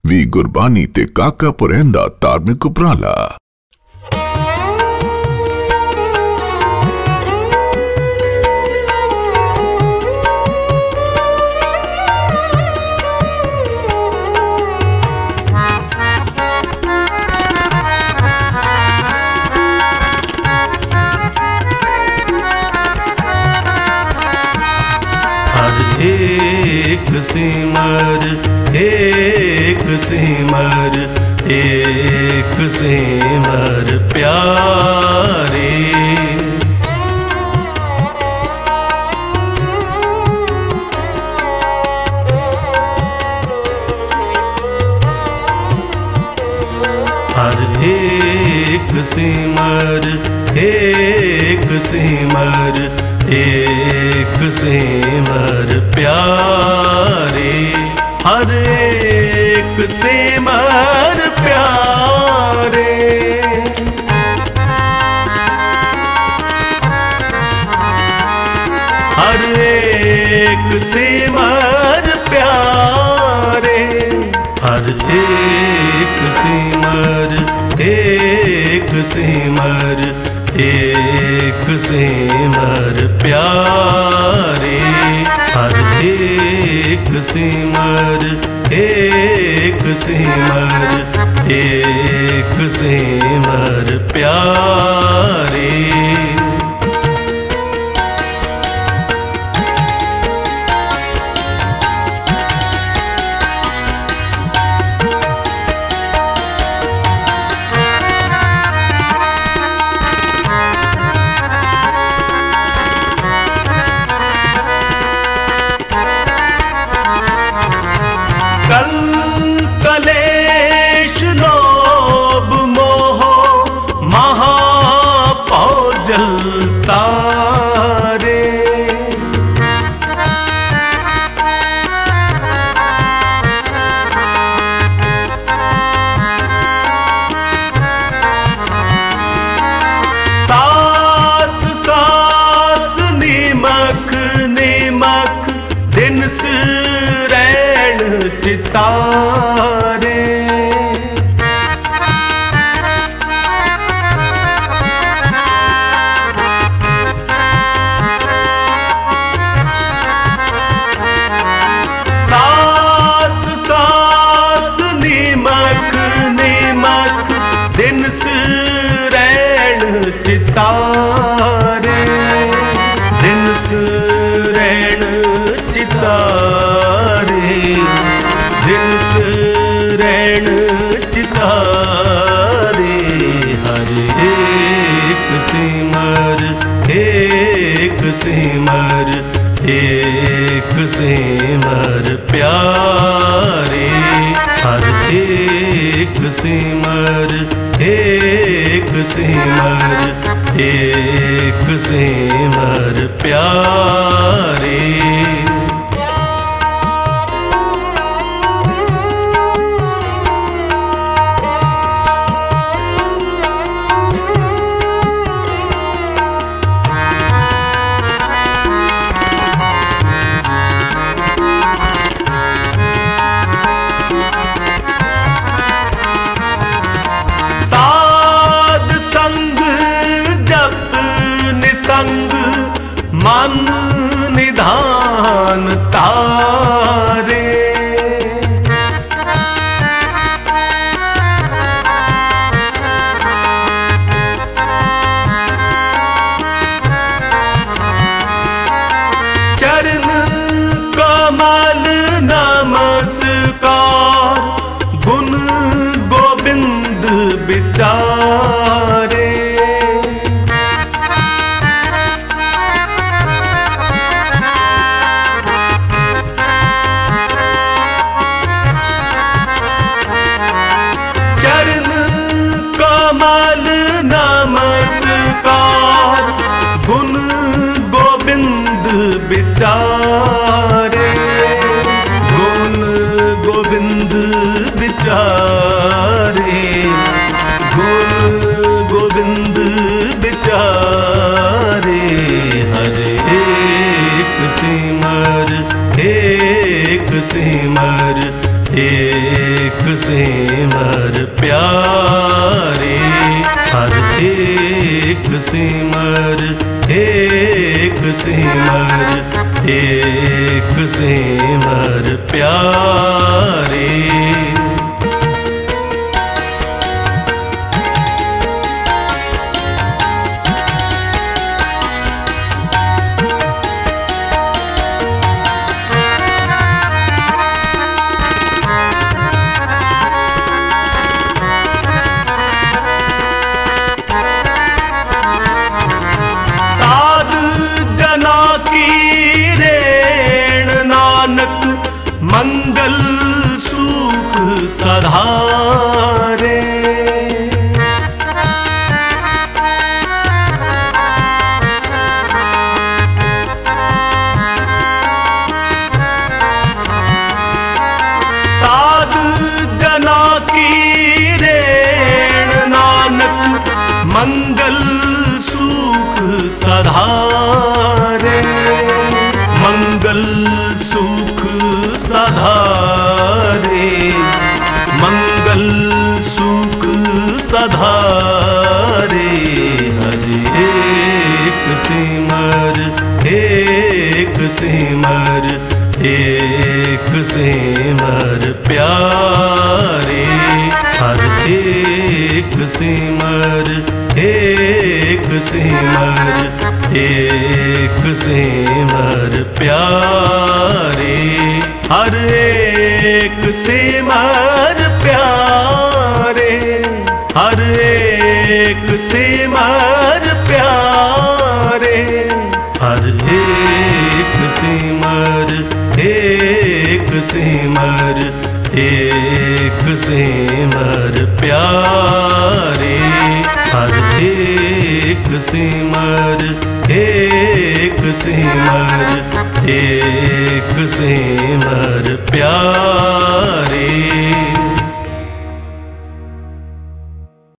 We Gurbani ते काका पुरेंदा धार्मिक उपराला। एक सिमर एक सिमर एक सिमर प्यारे। हर एक सिमर एक सिमर एक सिमर प्यारे। हर एक सिमर प्यारे। हर एक सिमर प्यारे। हर एक सिमर एक सिमर एक सिमर प्यारे। हर एक सिमर एक सिमर एक सिमर प्यारे। कलेश लोभ मोह महापौजलता रे। सास सास निमक निमक दिन रैण चितारे। सास सास निमक निमक दिन रैण चितारे। दिन रैण चितारे। दिन रैण चितारे। हर एक सिमर एक सिमर एक सिमर प्यारे। हर एक सिमर एक सिमर एक सिमर प्यारे। संग मन निधान तारे। चरण कमल नमस्कार गुण गोविंद विचारे। नमस्कार गुण गोविंद विचारे। गुण गोविंद विचारे। गुण गोविंद विचारे। हर एक सिमर एक सिमर एक एक सिमर प्यारे, हर एक सिमर, एक सिमर, एक सिमर प्यारे। मंगल सुख सधारे, साध जना की रेण नानक मंगल सुख सधारे, मंगल सुख सधारे, मंगल सुख सधारे। हर एक सिमर, एक सिमर, एक सिमर प्यारे, हर एक सिमर, एक सिमर, एक सिमर प्यारे, हर एक सिमर प्यारे, हर एक सिमर प्यारे, हर एक सिमर, एक सिमर, एक सिमर प्यारे, हर एक सिमर, एक सिमर, एक सिमर प्यारे।